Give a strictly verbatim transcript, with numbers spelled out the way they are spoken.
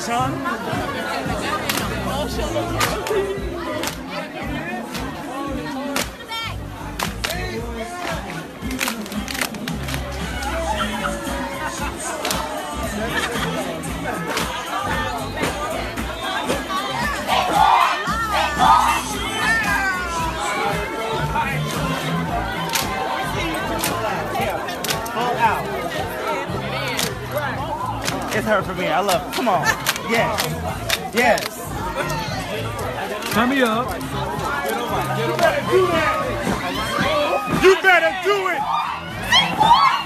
Sean. All out. It's her for me. I love it. Come on. Yes. Yes. Turn me up. You better do that. You better do it.